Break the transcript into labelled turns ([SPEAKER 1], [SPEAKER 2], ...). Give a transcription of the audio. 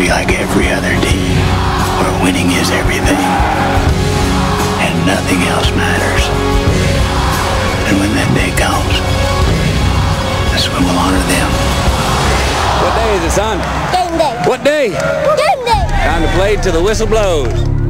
[SPEAKER 1] be like every other team, where winning is everything, and nothing else matters. And when that day comes, that's when we'll honor them.
[SPEAKER 2] What day is it, son?
[SPEAKER 3] Game day.
[SPEAKER 2] What day?
[SPEAKER 3] Game day.
[SPEAKER 2] Time to play till the whistle blows.